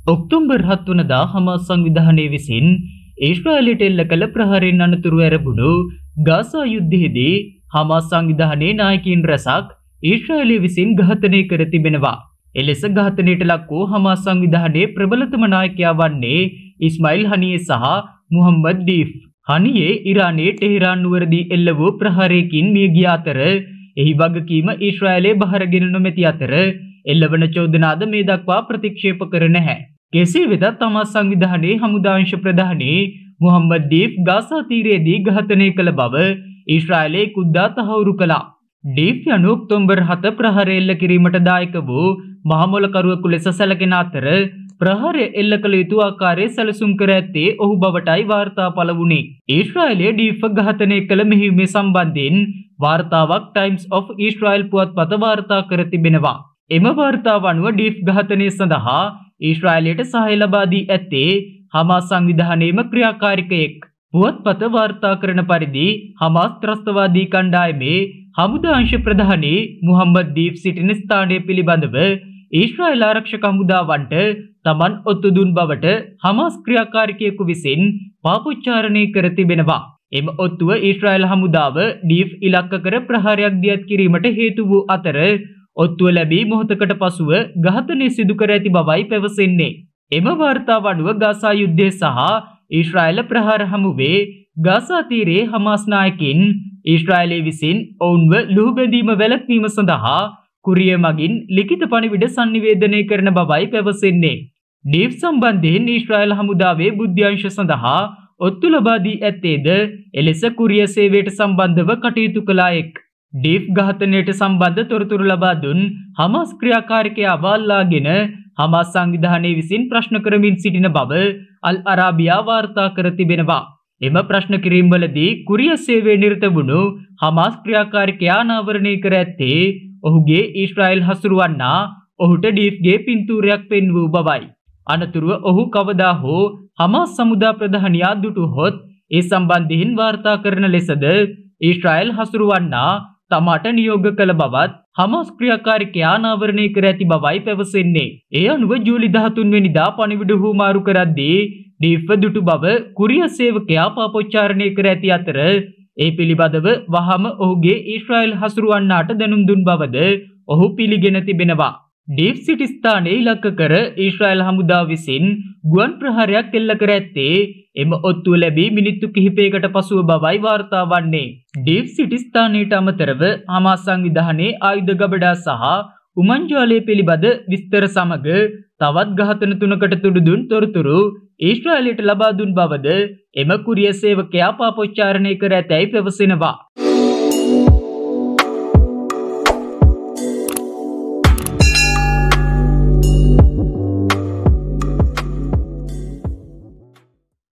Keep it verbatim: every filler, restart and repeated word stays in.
October හත වනදා Hamas සංවිධානය විසින් ඊශ්‍රායලයට එල්ල කළ ප්‍රහාරයෙන් අනතුරුව ඇරඹුණු ගාසා යුද්ධයේදී හමාස් සංවිධානයේ නායකයින් රැසක් ඊශ්‍රායලය විසින් ඝාතනය කර තිබෙනවා. එලෙස ඝාතනයට ලක් වූ හමාස් සංවිධානයේ ප්‍රබලතම නායකයා වන්නේ ඉස්මායිල් හනියේ සහ මුහම්මද් දීෆ්. හනියේ ඉරානයේ ටෙහෙරාන් නුවරදී එල්ල වූ ප්‍රහාරයකින් මිය ගිය අතර එහි වගකීම ඊශ්‍රායලයේ බහරගෙන නොමැති අතර එල්ලවන චෝදනාද මේ දක්වා ප්‍රතික්ෂේප කර නැහැ. කෙසේ වෙතත් හමාස් සංවිධානයේ හමුදාංශ ප්‍රධානී මුහම්මද් දීෆ් ගාසා තීරයේදී ඝාතනය කළ බව ඊශ්‍රායලයේ කුද්දා තහවුරු කළා. දීෆ් යනු ඔක්තෝබර් හත ප්‍රහාරය එල්ල කිරීමට දායක වූ මහමොලකරුවෙකු ලෙස සැලකෙන අතර ප්‍රහාරය එල්ල කළ යුතු ආකාරයේ සැලසුම් කර ඇත්තේ ඔහු බවටයි වාර්තා පළ වුණේ. ඊශ්‍රායලයේ දීෆ් ඝාතනය කළ මෙහෙයුමේ සම්බන්ධයෙන් වාර්තාවක් ටයිම්ස් ඔෆ් ඊශ්‍රායල් පුවත්පත වාර්තා කර තිබෙනවා. එම වාර්තාව අනුව දීෆ් ඝාතනය සඳහා ඊශ්‍රායලයට සහාය ලබා දී ඇත්තේ හමාස් සංවිධානයේම ක්‍රියාකාරිකයෙක්. පුවත්පත වාර්තා කරන පරිදි හමාස් ත්‍රස්තවාදී කණ්ඩායමේ හමුදාංශ ප්‍රධානී මුහම්මද් දීෆ් සිටින ස්ථානය පිළිබඳව ඊශ්‍රායල් ආරක්ෂක හමුදාවන්ට තමන් ඔත්තු දුන් බවට හමාස් ක්‍රියාකාරිකයෙකු විසින් පාපොච්චාරණය කර තිබෙනවා. එම ඔත්තුව ඊශ්‍රායල් හමුදාව දීෆ් ඉලක්ක කර ප්‍රහාරයක් දියත් කිරීමට හේතු වූ අතර ඔත්තුව ලැබී මොහොතකට පසුව ඝාතනය සිදු කර ඇති බවයි පැවසෙන්නේ. එම වාර්තාව අනුව ගාසා යුද්ධය සහ ඊශ්‍රායල ප්‍රහාර හමුවේ ගාසා තීරයේ හමාස් නායකින් ඊශ්‍රායලය විසින් ඔවුන්ව ලුහුබැඳීම වැළැක්වීම සඳහා කුරිය මගින් ලිඛිත පණිවිඩ sannivedanaya කරන බවයි පැවසෙන්නේ. දීෆ් සම්බන්ධයෙන් ඊශ්‍රායල් හමුදාවේ බුද්ධ්‍යංශ සඳහා ඔත්තු ලබා දී ඇත්තේද එලෙස කුරිය සේවයට සම්බන්ධව කටයුතු කළායෙක්. දීෆ් ඝාතනයට සම්බන්ධ තොරතුරු ලබා දුන් හමාස් ක්‍රියාකාරිකයා අල්ලාගෙන හමාස් සංවිධානය විසින් ප්‍රශ්න කරමින් සිටින බව අල් අරාබියා වාර්තා කර තිබෙනවා. එම ප්‍රශ්න කිරීම වලදී කුරිය සේවයේ නිරත වුණු හමාස් ක්‍රියාකාරිකයා අනාවරණය කර ඇත්තේ ඔහුගේ ඊශ්‍රායල් හසුරුවන්නා ඔහුට දීෆ්ගේ පින්තූරයක් පෙන්වූ බවයි. අනතුරුව ඔහු කවදා හෝ හමාස් සමුදා ප්‍රධානියා දුටුහොත් ඒ සම්බන්ධයෙන් වාර්තා කරන ලෙසද ඊශ්‍රායල් හසුරුවන්නා තමාට නියෝග කළ බවත් හමාස් ක්‍රියාකාරිකයා අනාවරණය කර ඇති බවයි පැවසෙන්නේ. ඒ අනුව ජූලි දහතුන් වෙනිදා පණිවිඩ හුවමාරු කරද්දී දීෆ් දුටු බව කුරිය සේවකයා පාපොච්චාරණය කර ඇති අතර ඒ පිළිබඳව වහම ඔහුගේ ඊශ්‍රායල් හසුරුවන්නාට දැනුම් දුන් බවද ඔහු පිළිගෙන තිබෙනවා. දීෆ් සිටි ස්ථානයේ ඉලක්ක කර ඊශ්‍රායල් හමුදාව විසින් ගුවන් ප්‍රහාරයක් එල්ල කර ඇත්තේ එම ඔත්තුව ලැබී මිනිත්තු කිහිපයකට පසුව බවයි වාර්තා වන්නේ. දීෆ් සිටි ස්ථානයට අමතරව හමාස් සංවිධානයේ ආයුධ ගබඩා සහ උමංජාලය පිළිබඳ විස්තර සමග තවත් ඝාතන තුනකට තුඩු දුන් තොරතුරු ඊශ්‍රායලයට ලබා දුන් බවද එම කුරිය සේවකයා පාපොච්චාරණය කර ඇතැයි පැවසෙනවා.